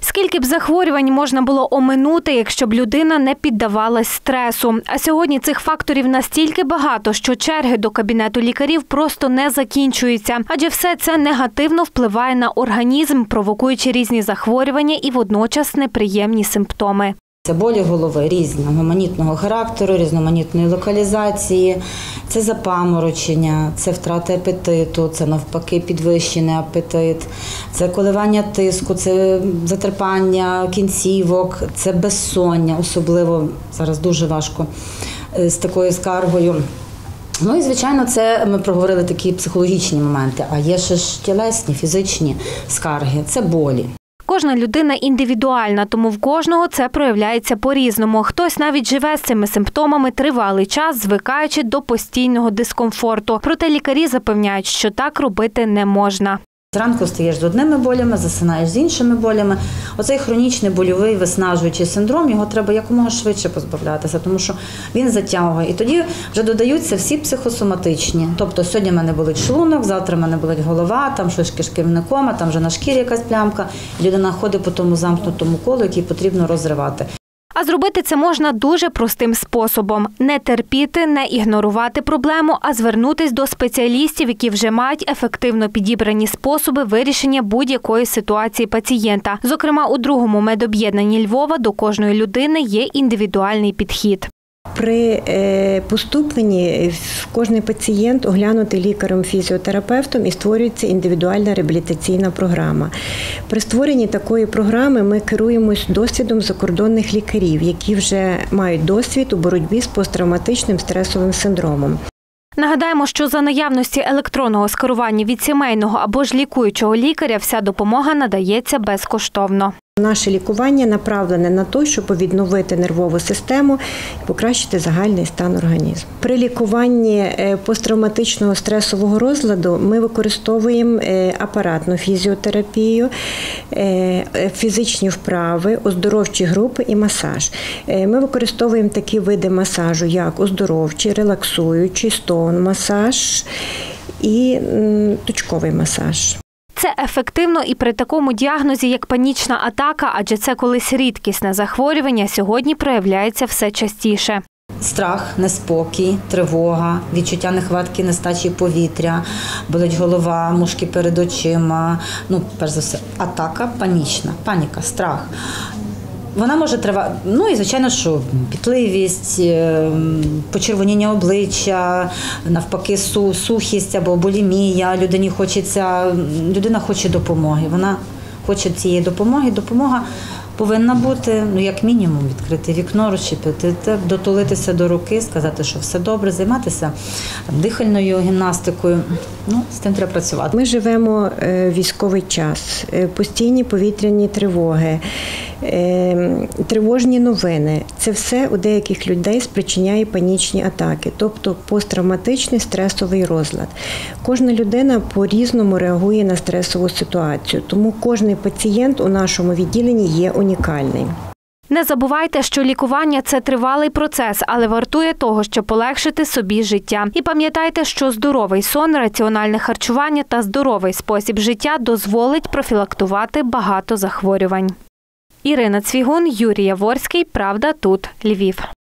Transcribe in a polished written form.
Скільки б захворювань можна було оминути, якщо б людина не піддавалась стресу. А сьогодні цих факторів настільки багато, що черги до кабінету лікарів просто не закінчуються. Адже все це негативно впливає на організм, провокуючи різні захворювання і водночас неприємні симптоми. Це болі голови різноманітного характеру, різноманітної локалізації, це запаморочення, це втрата апетиту, це навпаки підвищений апетит, це коливання тиску, це затерпання кінцівок, це безсоння, особливо зараз дуже важко з такою скаргою. Ну і, звичайно, це ми проговорили такі психологічні моменти, а є ще ж тілесні, фізичні скарги, це болі. Кожна людина індивідуальна, тому в кожного це проявляється по-різному. Хтось навіть живе з цими симптомами тривалий час, звикаючи до постійного дискомфорту. Проте лікарі запевняють, що так робити не можна. Зранку встаєш з одними болями, засинаєш з іншими болями. Оцей хронічний больовий виснажуючий синдром, його треба якомога швидше позбавлятися, тому що він затягує. І тоді вже додаються всі психосоматичні. Тобто сьогодні в мене болить шлунок, завтра в мене болить голова, там щось кишківником, а там вже на шкірі якась плямка. І людина ходить по тому замкнутому колу, який потрібно розривати. А зробити це можна дуже простим способом – не терпіти, не ігнорувати проблему, а звернутись до спеціалістів, які вже мають ефективно підібрані способи вирішення будь-якої ситуації пацієнта. Зокрема, у другому медоб'єднанні Львова до кожної людини є індивідуальний підхід. При поступленні кожен пацієнт оглянутий лікарем-фізіотерапевтом і створюється індивідуальна реабілітаційна програма. При створенні такої програми ми керуємось досвідом закордонних лікарів, які вже мають досвід у боротьбі з посттравматичним стресовим синдромом. Нагадаємо, що за наявності електронного скерування від сімейного або ж лікуючого лікаря вся допомога надається безкоштовно. Наше лікування направлене на те, щоб відновити нервову систему і покращити загальний стан організму. При лікуванні посттравматичного стресового розладу ми використовуємо апаратну фізіотерапію, фізичні вправи, оздоровчі групи і масаж. Ми використовуємо такі види масажу, як оздоровчий, релаксуючий, стоун-масаж і точковий масаж. Це ефективно і при такому діагнозі, як панічна атака, адже це колись рідкісне захворювання, сьогодні проявляється все частіше. Страх, неспокій, тривога, відчуття нехватки, нестачі повітря, болить голова, мушки перед очима. Перш за все, атака панічна, паніка, страх. Вона може тривати, і звичайно, що пітливість, почервоніння обличчя, навпаки сухість або булімія, людина хоче допомоги, вона хоче цієї допомоги, допомога повинна бути, як мінімум, відкрити вікно, розчепити, дотулитися до руки, сказати, що все добре, займатися дихальною гімнастикою. З тим треба працювати. Ми живемо військовий час, постійні повітряні тривоги, тривожні новини. Це все у деяких людей спричиняє панічні атаки, тобто посттравматичний стресовий розлад. Кожна людина по-різному реагує на стресову ситуацію, тому кожен пацієнт у нашому відділенні є унікальний. Не забувайте, що лікування – це тривалий процес, але вартує того, щоб полегшити собі життя. І пам'ятайте, що здоровий сон, раціональне харчування та здоровий спосіб життя дозволить профілактувати багато захворювань. Ірина Цвігун, Юрій Яворський. Правда тут. Львів.